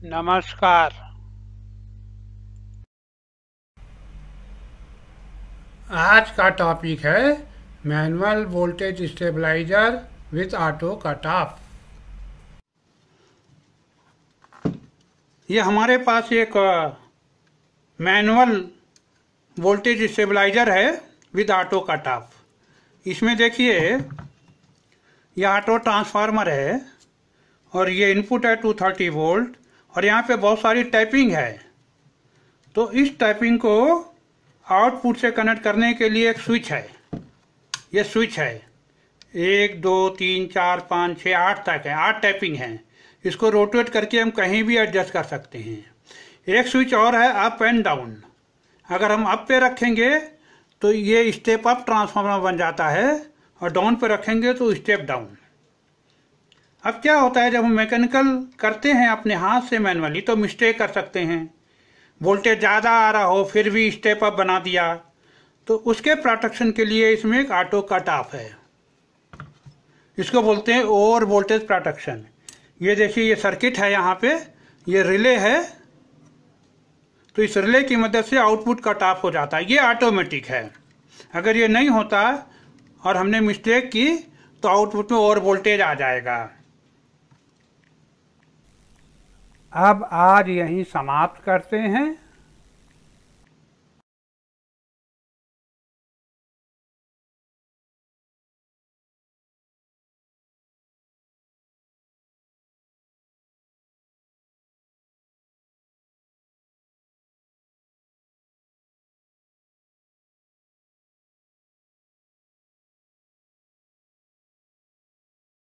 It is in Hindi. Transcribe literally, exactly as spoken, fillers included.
नमस्कार। आज का टॉपिक है manual voltage stabiliser with auto cut off. ये हमारे पास एक मैनुअल वोल्टेज स्टेबलाइजर है विद ऑटो कट ऑफ। इसमें देखिए यह ऑटो ट्रांसफार्मर है और ये इनपुट है टू थर्टी वोल्ट और यहाँ पे बहुत सारी टाइपिंग है। तो इस टाइपिंग को आउटपुट से कनेक्ट करने के लिए एक स्विच है। ये स्विच है एक दो तीन चार पाँच छः आठ तक है, आठ टाइपिंग है। इसको रोटेट करके हम कहीं भी एडजस्ट कर सकते हैं। एक स्विच और है अप एंड डाउन। अगर हम अप पे रखेंगे तो ये स्टेप अप ट्रांसफार्मर बन जाता है और डाउन पे रखेंगे तो स्टेप डाउन। अब क्या होता है, जब हम मैकेनिकल करते हैं अपने हाथ से मैनुअली तो मिस्टेक कर सकते हैं। वोल्टेज ज़्यादा आ रहा हो फिर भी स्टेप अप बना दिया, तो उसके प्रोटेक्शन के लिए इसमें एक ऑटो कट ऑफ है। इसको बोलते हैं ओवर वोल्टेज प्रोटेक्शन। ये देखिए ये सर्किट है, यहाँ पे ये रिले है, तो इस रिले की मदद से आउटपुट कट ऑफ हो जाता है। ये ऑटोमेटिक है। अगर ये नहीं होता और हमने मिस्टेक की तो आउटपुट में ओवर वोल्टेज आ जाएगा। अब आज यहीं समाप्त करते हैं।